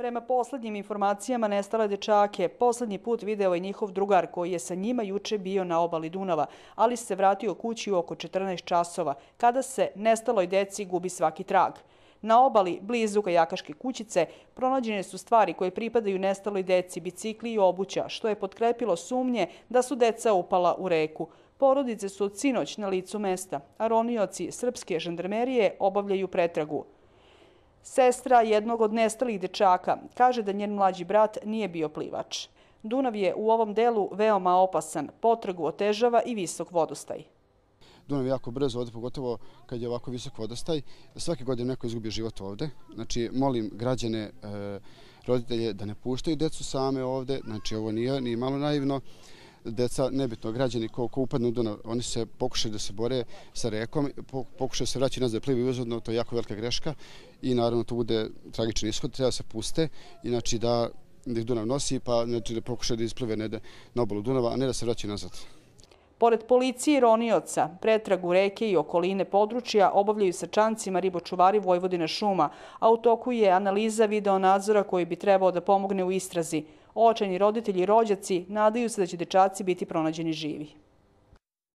Prema poslednjim informacijama, nestale dečake poslednji put video je njihov drugar koji je sa njima juče bio na obali Dunava, ali se vratio kući u oko 14 časova, kada se nestaloj deci gubi svaki trag. Na obali, blizu kajakaške kućice, pronađene su stvari koje pripadaju nestaloj deci, bicikli i obuća, što je potkrepilo sumnje da su deca upala u reku. Porodice su od sinoć na licu mesta, a ronioci srpske žandarmerije obavljaju pretragu. Sestra jednog od nestalih dečaka kaže da njen mlađi brat nije bio plivač. Dunav je u ovom delu veoma opasan, potragu otežava i visok vodostaj. Dunav je jako brzo ovde, pogotovo kad je ovako visok vodostaj. Svake godine neko izgubi život ovde. Znači, molim građane, roditelje da ne puštaju decu same ovde. Znači, ovo nije ni malo naivno. Deca, nebitno, građani ko upadnu u Dunav, oni se pokušaju da se bore sa rekom, pokušaju da se vraćati nazad da plivaju uzvodno, to je jako velika greška i naravno to bude tragičan ishod, treba da se puste i znači da ih Dunav nosi, pa znači da pokušaju da isplive na obalu Dunava, a ne da se vraćaju nazad. Pored policije i ronioca, pretragu reke i okoline područja obavljaju sa čancima ribočuvari Vojvodina šuma, a u toku je analiza videonadzora koji bi trebao da pomogne u istrazi. Očajni roditelji i rođaci nadaju se da će dečaci biti pronađeni živi.